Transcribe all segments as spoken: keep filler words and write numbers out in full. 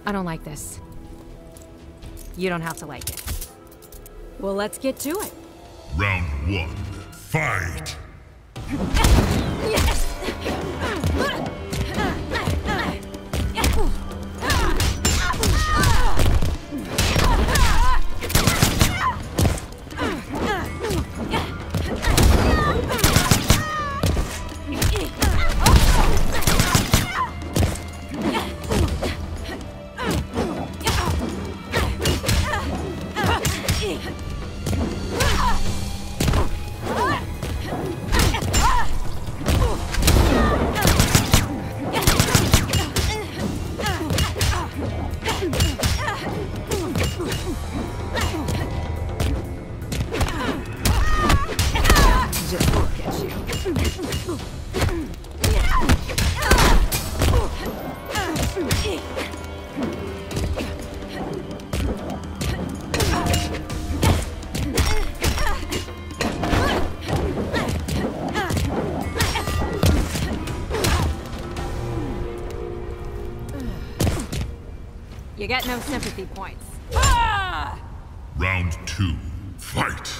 I don't like this. You don't have to like it. Well, let's get to it. Round one, fight! Just look at you. You get no sympathy points. Ah! Round two, fight!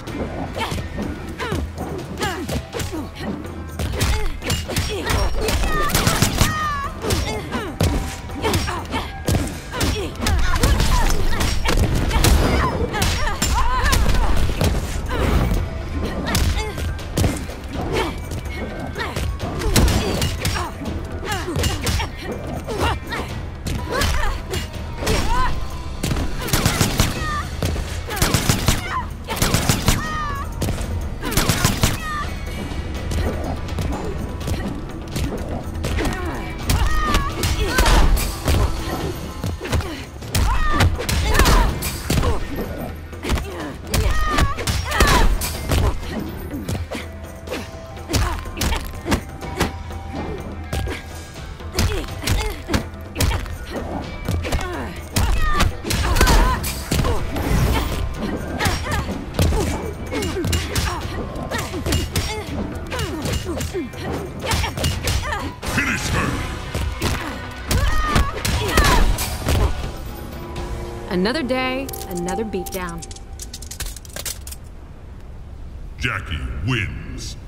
Finish her! Another day, another beatdown. Jackie wins.